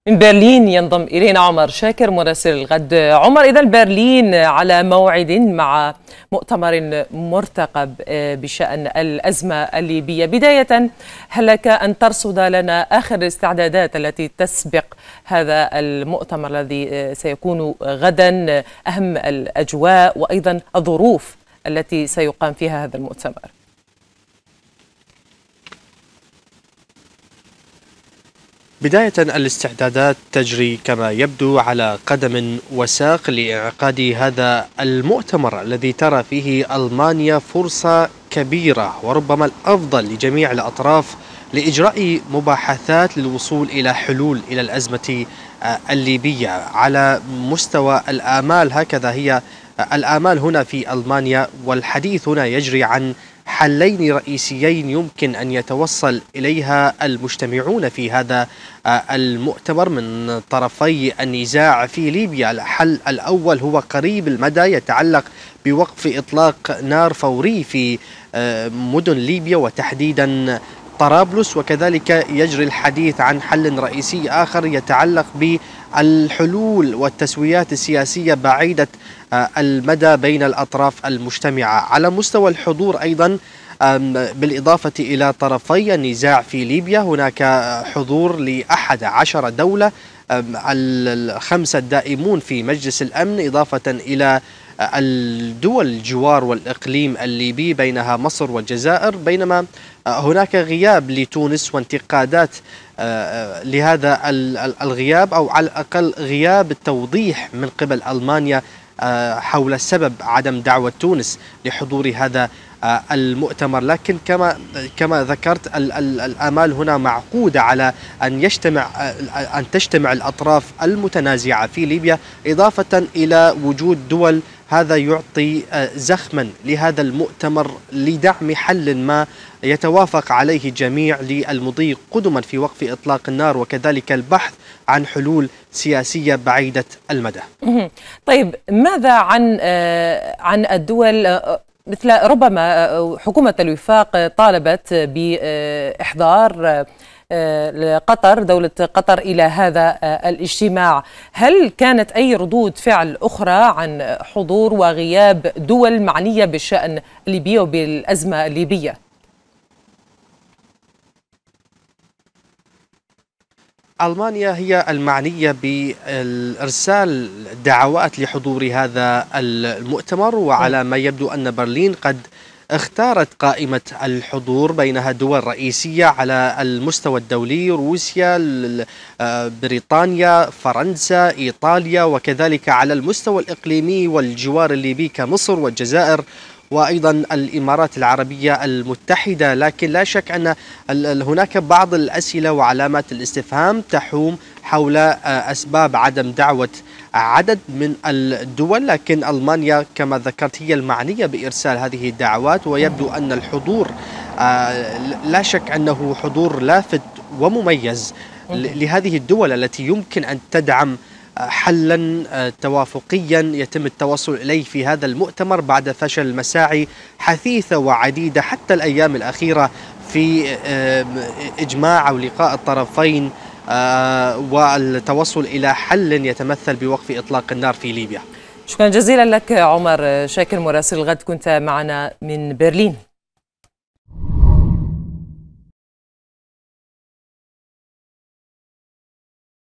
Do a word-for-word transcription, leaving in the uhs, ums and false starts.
من برلين ينضم إلينا عمر شاكر مراسل الغد. عمر، إذا برلين على موعد مع مؤتمر مرتقب بشأن الأزمة الليبية. بداية، هل لك أن ترصد لنا آخر الاستعدادات التي تسبق هذا المؤتمر الذي سيكون غدا، أهم الأجواء وأيضا الظروف التي سيقام فيها هذا المؤتمر؟ بداية، الاستعدادات تجري كما يبدو على قدم وساق لإنعقاد هذا المؤتمر الذي ترى فيه ألمانيا فرصة كبيرة وربما الأفضل لجميع الأطراف لإجراء مباحثات للوصول إلى حلول إلى الأزمة الليبية على مستوى الآمال. هكذا هي الآمال هنا في ألمانيا، والحديث هنا يجري عن حلين رئيسيين يمكن أن يتوصل إليها المجتمعون في هذا المؤتمر من طرفي النزاع في ليبيا. الحل الأول هو قريب المدى، يتعلق بوقف إطلاق نار فوري في مدن ليبيا وتحديدا طرابلس، وكذلك يجري الحديث عن حل رئيسي آخر يتعلق بالحلول والتسويات السياسية بعيدة المدى بين الأطراف المجتمعة. على مستوى الحضور أيضا، بالإضافة إلى طرفي النزاع في ليبيا، هناك حضور لأحد عشر دولة، الخمسة الدائمون في مجلس الأمن، إضافة إلى الدول الجوار والإقليم الليبي بينها مصر والجزائر، بينما هناك غياب لتونس وانتقادات لهذا الغياب، أو على الأقل غياب التوضيح من قبل ألمانيا حول سبب عدم دعوة تونس لحضور هذا المؤتمر. لكن كما كما ذكرت، الآمال هنا معقودة على أن يجتمع أن تجتمع الأطراف المتنازعة في ليبيا، إضافة إلى وجود دول. هذا يعطي زخما لهذا المؤتمر لدعم حل ما يتوافق عليه الجميع للمضي قدما في وقف إطلاق النار، وكذلك البحث عن حلول سياسية بعيدة المدى. طيب، ماذا عن عن الدول؟ مثل ربما حكومة الوفاق طالبت بإحضار قطر، دولة قطر، إلى هذا الاجتماع. هل كانت أي ردود فعل أخرى عن حضور وغياب دول معنية بالشأن الليبي وبالأزمة الليبية؟ ألمانيا هي المعنية بإرسال دعوات لحضور هذا المؤتمر، وعلى ما يبدو أن برلين قد اختارت قائمة الحضور بينها دول رئيسية على المستوى الدولي: روسيا، بريطانيا، فرنسا، إيطاليا، وكذلك على المستوى الإقليمي والجوار الليبي كمصر والجزائر وأيضا الإمارات العربية المتحدة. لكن لا شك أن هناك بعض الأسئلة وعلامات الاستفهام تحوم حول أسباب عدم دعوة عدد من الدول، لكن ألمانيا كما ذكرت هي المعنية بإرسال هذه الدعوات، ويبدو أن الحضور لا شك أنه حضور لافت ومميز لهذه الدول التي يمكن أن تدعم حلا توافقيا يتم التوصل إليه في هذا المؤتمر بعد فشل مساعي حثيثة وعديدة حتى الأيام الأخيرة في إجماع أو لقاء الطرفين والتوصل إلى حل يتمثل بوقف إطلاق النار في ليبيا. شكرا جزيلا لك عمر شاكر مراسل الغد، كنت معنا من برلين.